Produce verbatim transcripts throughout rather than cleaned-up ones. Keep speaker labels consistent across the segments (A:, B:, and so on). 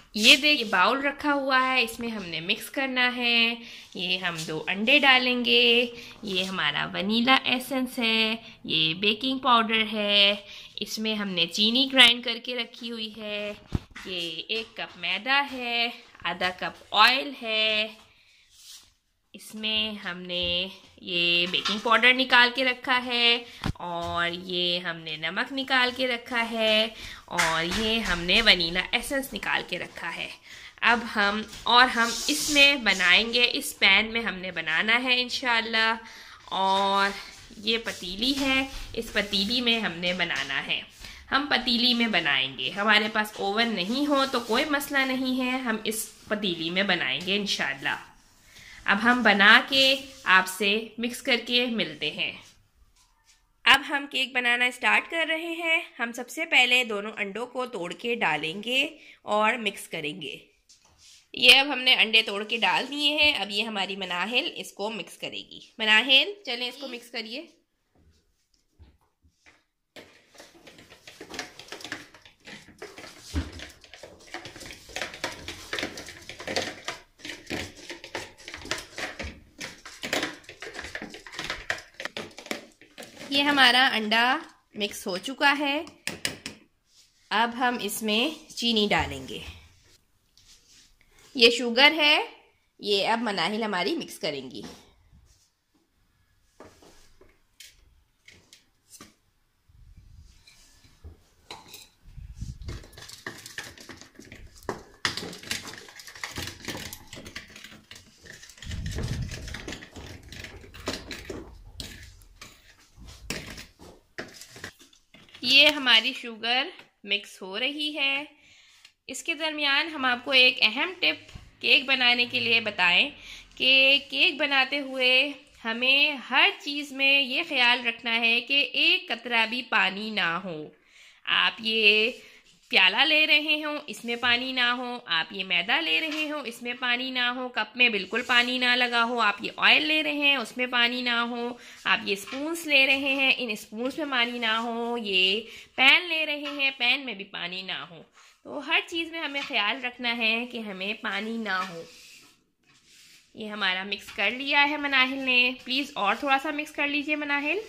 A: ये देखिए बाउल रखा हुआ है, इसमें हमने मिक्स करना है। ये हम दो अंडे डालेंगे। ये हमारा वनीला एसेंस है। ये बेकिंग पाउडर है। इसमें हमने चीनी ग्राइंड करके रखी हुई है। ये एक कप मैदा है। आधा कप ऑयल है। इसमें हमने ये बेकिंग पाउडर निकाल के रखा है और ये हमने नमक निकाल के रखा है और ये हमने वनीला एसेंस निकाल के रखा है। अब हम और हम इसमें बनाएंगे, इस पैन में हमने बनाना है इंशाल्लाह। और ये पतीली है, इस पतीली में हमने बनाना है। हम पतीली में बनाएंगे, हमारे पास ओवन नहीं हो तो कोई मसला नहीं है, हम इस पतीली में बनाएंगे इंशाल्लाह। अब हम बना के आपसे मिक्स करके मिलते हैं। अब हम केक बनाना स्टार्ट कर रहे हैं। हम सबसे पहले दोनों अंडों को तोड़ के डालेंगे और मिक्स करेंगे। ये अब हमने अंडे तोड़ के डाल दिए हैं। अब ये हमारी मनाहिल इसको मिक्स करेगी। मनाहिल चलें इसको मिक्स करिए। ये हमारा अंडा मिक्स हो चुका है। अब हम इसमें चीनी डालेंगे। ये शुगर है। ये अब मनाहिल हमारी मिक्स करेंगी। ये हमारी शुगर मिक्स हो रही है। इसके दरमियान हम आपको एक अहम टिप केक बनाने के लिए बताएं कि केक बनाते हुए हमें हर चीज़ में ये ख्याल रखना है कि एक कतरा भी पानी ना हो। आप ये प्याला ले रहे हो, इसमें पानी ना हो। आप ये मैदा ले रहे हो, इसमें पानी ना हो। कप में बिल्कुल पानी ना लगा हो। आप ये ऑयल ले रहे हैं, उसमें पानी ना हो। आप ये स्पून्स ले रहे हैं, इन स्पून्स में पानी ना हो। ये पैन ले रहे हैं, पैन में भी पानी ना हो। तो हर चीज़ में हमें ख्याल रखना है कि हमें पानी ना हो। ये हमारा मिक्स कर लिया है मनाहिल ने। प्लीज़ और थोड़ा सा मिक्स कर लीजिए मनाहिल।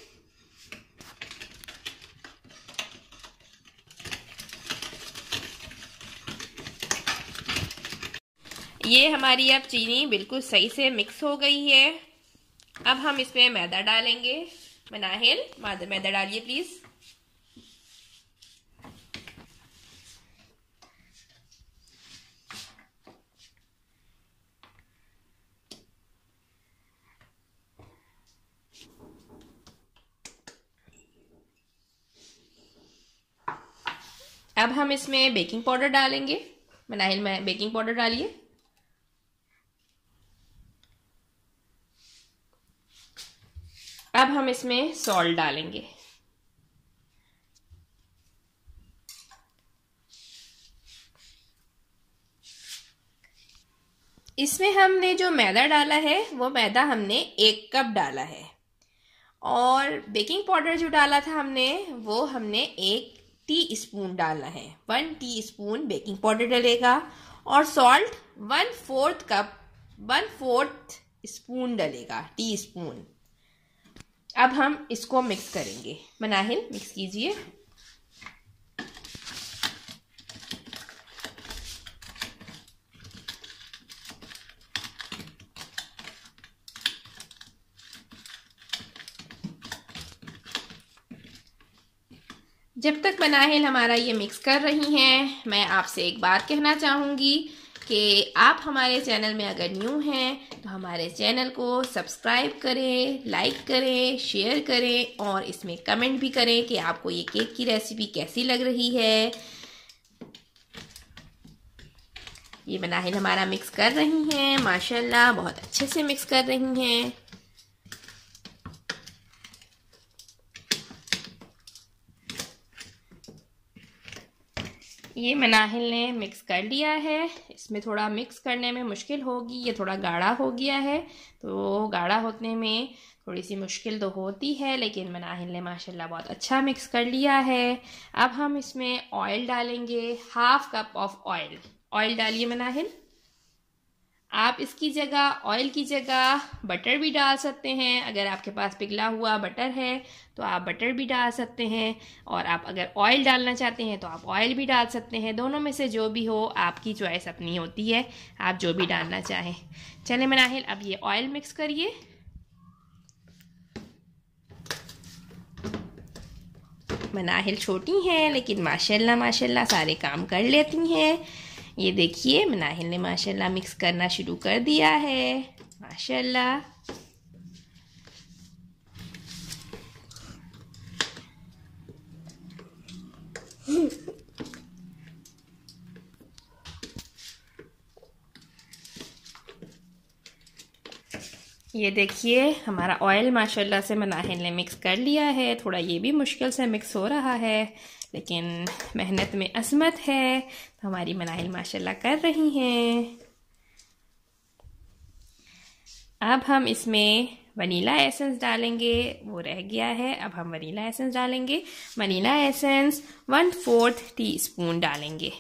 A: ये हमारी अब चीनी बिल्कुल सही से मिक्स हो गई है। अब हम इसमें मैदा डालेंगे। मनाहिल मैदा डालिए प्लीज़। अब हम इसमें बेकिंग पाउडर डालेंगे। मनाहिल में बेकिंग पाउडर डालिए। अब हम इसमें सॉल्ट डालेंगे। इसमें हमने जो मैदा डाला है वो मैदा हमने एक कप डाला है और बेकिंग पाउडर जो डाला था हमने वो हमने एक टी स्पून डालना है। One teaspoon baking powder डलेगा और salt one fourth cup one fourth spoon डलेगा, टी स्पून। अब हम इसको मिक्स करेंगे। मनाहिल मिक्स कीजिए। जब तक मनाहिल हमारा ये मिक्स कर रही हैं, मैं आपसे एक बात कहना चाहूँगी कि आप हमारे चैनल में अगर न्यू हैं तो हमारे चैनल को सब्सक्राइब करें, लाइक करें, शेयर करें और इसमें कमेंट भी करें कि आपको ये केक की रेसिपी कैसी लग रही है। ये मनाहिल हमारा मिक्स कर रही हैं, माशाल्लाह बहुत अच्छे से मिक्स कर रही हैं। ये मनाहिल ने मिक्स कर लिया है। इसमें थोड़ा मिक्स करने में मुश्किल होगी, ये थोड़ा गाढ़ा हो गया है, तो गाढ़ा होने में थोड़ी सी मुश्किल तो होती है, लेकिन मनाहिल ने माशाल्लाह बहुत अच्छा मिक्स कर लिया है। अब हम इसमें ऑयल डालेंगे, half cup of oil. Oil डालिए मनाहिल। आप इसकी जगह ऑयल की जगह बटर भी डाल सकते हैं। अगर आपके पास पिघला हुआ बटर है तो आप बटर भी डाल सकते हैं, और आप अगर ऑयल डालना चाहते हैं तो आप ऑयल भी डाल सकते हैं। दोनों में से जो भी हो, आपकी चॉइस अपनी होती है, आप जो भी डालना चाहें। चलें मनाहिल, अब ये ऑयल मिक्स करिए। मनाहिल छोटी हैं लेकिन माशाल्लाह माशाल्लाह सारे काम कर लेती हैं। ये देखिए मनाहिल ने माशाल्लाह मिक्स करना शुरू कर दिया है, माशाल्लाह। ये देखिए हमारा ऑयल माशाल्लाह से मनाहिल ने मिक्स कर लिया है। थोड़ा ये भी मुश्किल से मिक्स हो रहा है, लेकिन मेहनत में अज़मत है, तो हमारी मनाहिल माशाल्लाह कर रही हैं। अब हम इसमें वनीला एसेंस डालेंगे, वो रह गया है। अब हम वनीला एसेंस डालेंगे। Vanilla essence one fourth teaspoon डालेंगे।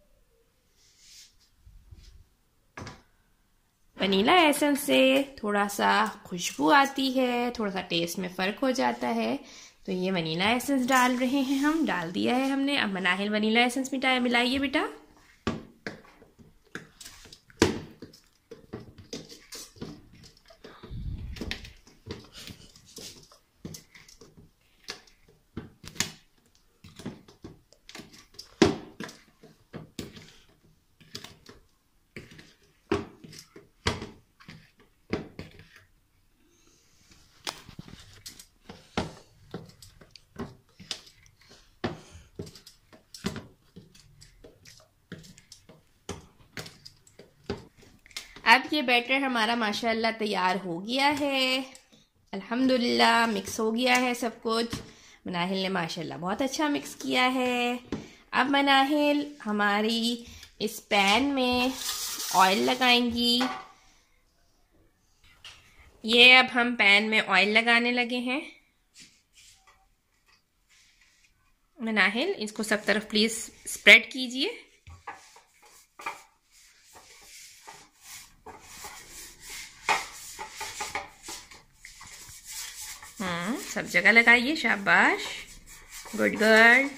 A: वनीला एसेंस से थोड़ा सा खुशबू आती है, थोड़ा सा टेस्ट में फ़र्क हो जाता है, तो ये वनीला एसेंस डाल रहे हैं हम। डाल दिया है हमने। अब मनाहिल वनीला एसेंस मिटाए मिलाइए बेटा। अब ये बैटर हमारा माशाल्लाह तैयार हो गया है। अल्हम्दुलिल्लाह मिक्स हो गया है सब कुछ। मनाहिल ने माशाल्लाह बहुत अच्छा मिक्स किया है। अब मनाहिल हमारी इस पैन में ऑयल लगाएंगी। ये अब हम पैन में ऑयल लगाने लगे हैं। मनाहिल इसको सब तरफ प्लीज़ स्प्रेड कीजिए। हम्म सब जगह लगाइए, शाबाश, गुड गर्ल।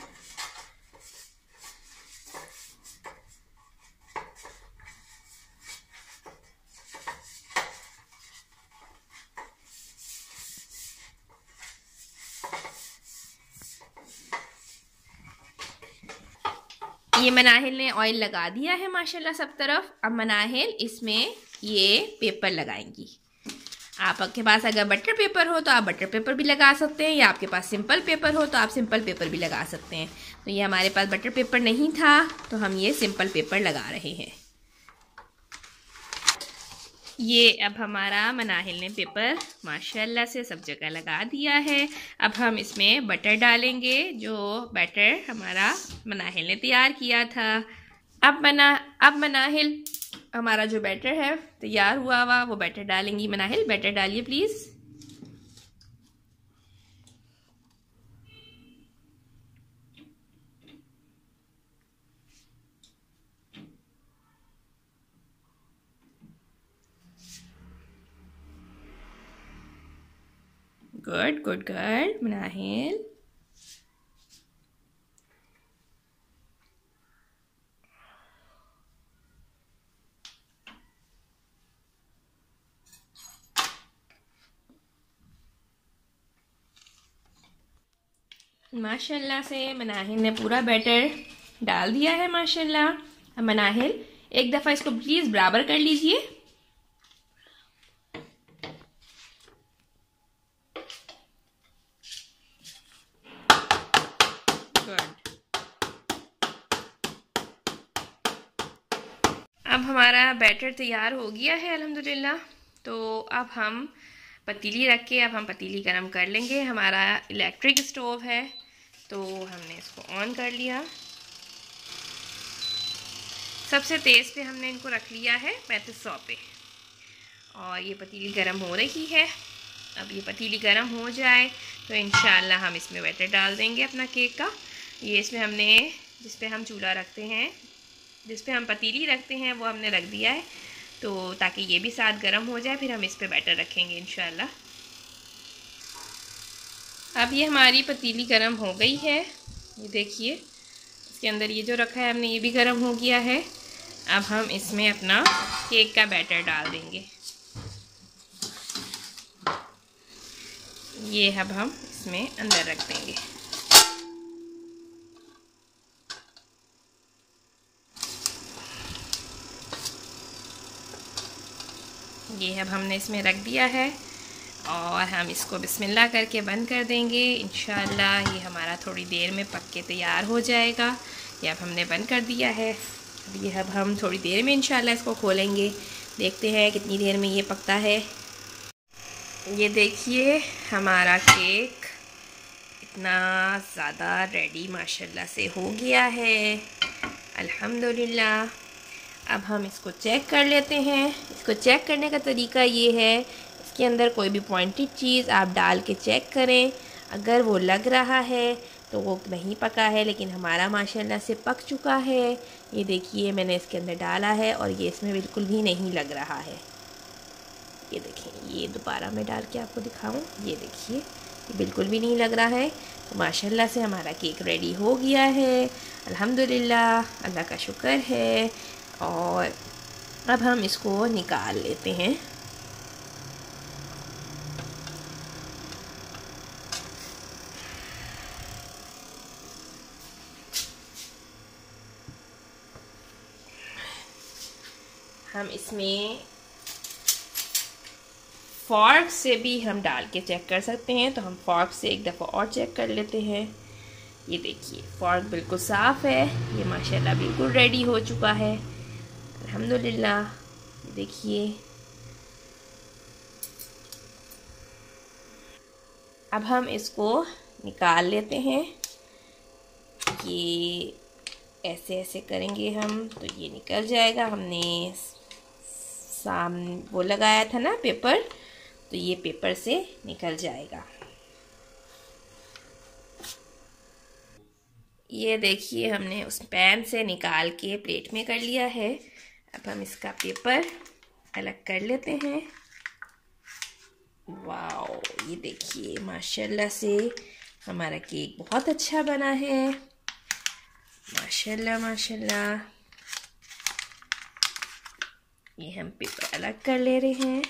A: ये मनाहिल ने ऑयल लगा दिया है माशाल्लाह सब तरफ। अब मनाहिल इसमें ये पेपर लगाएंगी। आपके पास अगर बटर पेपर हो तो आप बटर पेपर भी लगा सकते हैं, या आपके पास सिंपल पेपर हो तो आप सिंपल पेपर भी लगा सकते हैं। तो ये हमारे पास बटर पेपर नहीं था तो हम ये सिंपल पेपर लगा रहे हैं। ये अब हमारा मनाहिल ने पेपर माशाल्लाह से सब जगह लगा दिया है। अब हम इसमें बटर डालेंगे, जो बैटर हमारा मनाहिल ने तैयार किया था। अब मना अब मनाहिल हमारा जो बैटर है तैयार हुआ हुआ वो बैटर डालेंगी। मनाहिल बैटर डालिए please. Good good good Manahil. माशाल्लाह से मनाहिल ने पूरा बैटर डाल दिया है माशाल्लाह। अब मनाहिल एक दफ़ा इसको प्लीज़ बराबर कर लीजिए। अब हमारा बैटर तैयार हो गया है अल्हम्दुलिल्लाह। तो अब हम पतीली रख के अब हम पतीली गरम कर लेंगे। हमारा इलेक्ट्रिक स्टोव है तो हमने इसको ऑन कर लिया। सबसे तेज़ पे हमने इनको रख लिया है पैंतीस सौ पे, और ये पतीली गरम हो रही है। अब ये पतीली गरम हो जाए तो इंशाल्लाह हम इसमें बैटर डाल देंगे अपना केक का। ये इसमें हमने जिस पे हम चूल्हा रखते हैं जिस पे हम पतीली रखते हैं वो हमने रख दिया है, तो ताकि ये भी साथ गर्म हो जाए, फिर हम इस पे बैटर रखेंगे इंशाल्लाह। अब ये हमारी पतीली गर्म हो गई है, ये देखिए इसके अंदर ये जो रखा है हमने ये भी गर्म हो गया है। अब हम इसमें अपना केक का बैटर डाल देंगे। ये अब हम इसमें अंदर रख देंगे। ये अब हमने इसमें रख दिया है और हम इसको बिस्मिल्लाह करके बंद कर देंगे। इंशाल्लाह ये हमारा थोड़ी देर में पक के तैयार हो जाएगा। ये अब हमने बंद कर दिया है। अब ये अब हम थोड़ी देर में इंशाल्लाह इसको खोलेंगे, देखते हैं कितनी देर में ये पकता है। ये देखिए हमारा केक इतना ज़्यादा रेडी माशाल्लाह से हो गया है, अल्हम्दुलिल्लाह। अब हम इसको चेक कर लेते हैं। इसको चेक करने का तरीका ये है, इसके अंदर कोई भी पॉइंटेड चीज़ आप डाल के चेक करें। अगर वो लग रहा है तो वो नहीं पका है, लेकिन हमारा माशाल्लाह से पक चुका है। ये देखिए मैंने इसके अंदर डाला है और ये इसमें बिल्कुल भी नहीं लग रहा है। ये देखिए, ये दोबारा मैं डाल के आपको दिखाऊं, ये देखिए ये बिल्कुल भी नहीं लग रहा है। तो माशाल्लाह से हमारा केक रेडी हो गया है, अल्हम्दुलिल्लाह, अल्लाह का शुक्र है। और अब हम इसको निकाल लेते हैं। हम इसमें फॉर्क से भी हम डाल के चेक कर सकते हैं, तो हम फॉर्क से एक दफ़ा और चेक कर लेते हैं। ये देखिए फॉर्क बिल्कुल साफ़ है, ये माशाल्लाह बिल्कुल रेडी हो चुका है, अल्हम्दुलिल्लाह। देखिए अब हम इसको निकाल लेते हैं। ये ऐसे ऐसे करेंगे हम तो ये निकल जाएगा। हमने सामने वो लगाया था ना पेपर, तो ये पेपर से निकल जाएगा। ये देखिए हमने उस पैन से निकाल के प्लेट में कर लिया है। अब हम इसका पेपर अलग कर लेते हैं। वाओ, ये देखिए माशाल्लाह से हमारा केक बहुत अच्छा बना है, माशाल्लाह माशाल्लाह। ये हम पेपर अलग कर ले रहे हैं।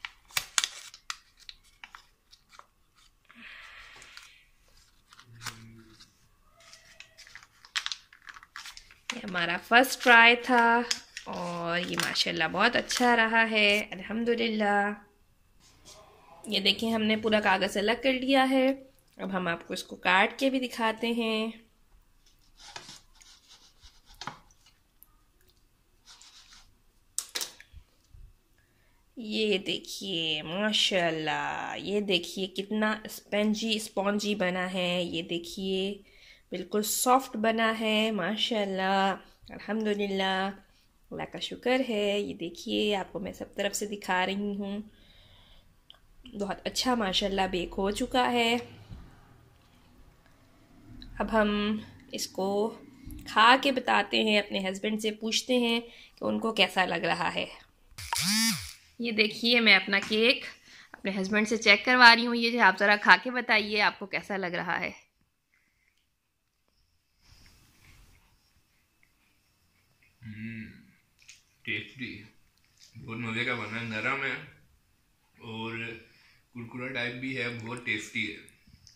A: ये हमारा फर्स्ट ट्राई था और ये माशाल्लाह बहुत अच्छा रहा है, अल्हम्दुलिल्लाह। ये देखिए हमने पूरा कागज़ अलग कर लिया है। अब हम आपको इसको काट के भी दिखाते हैं। ये देखिए माशाल्लाह, ये देखिए कितना स्पंजी स्पॉन्जी बना है। ये देखिए बिल्कुल सॉफ्ट बना है, माशाल्लाह, अल्हम्दुलिल्लाह, अल्लाह का शुक्र है। ये देखिए आपको मैं सब तरफ से दिखा रही हूँ, बहुत अच्छा माशाल्लाह बेक हो चुका है। अब हम इसको खा के बताते हैं, अपने हस्बैंड से पूछते हैं कि उनको कैसा लग रहा है। ये देखिए मैं अपना केक अपने हस्बैंड से चेक करवा रही हूँ। ये जो आप ज़रा खा के बताइए आपको कैसा लग रहा है।
B: टेस्टी, बहुत मज़े का बना है, नरम है और कुरकुरा टाइप भी है, बहुत टेस्टी है,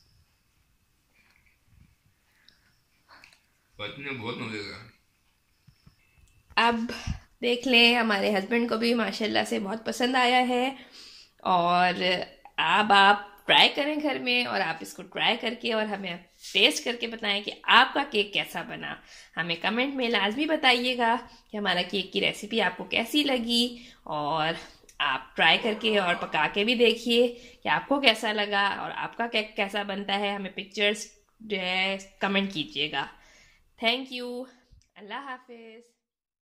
B: सच में बहुत मज़े का।
A: अब देख लें, हमारे हस्बैंड को भी माशाल्लाह से बहुत पसंद आया है और अब आप ट्राई करें घर में और आप इसको ट्राई करके और हमें टेस्ट करके बताएं कि आपका केक कैसा बना। हमें कमेंट में लाजमी बताइएगा कि हमारा केक की रेसिपी आपको कैसी लगी और आप ट्राई करके और पका के भी देखिए कि आपको कैसा लगा और आपका केक कैसा बनता है। हमें पिक्चर्स जो है कमेंट कीजिएगा। थैंक यू, अल्लाह हाफिज़।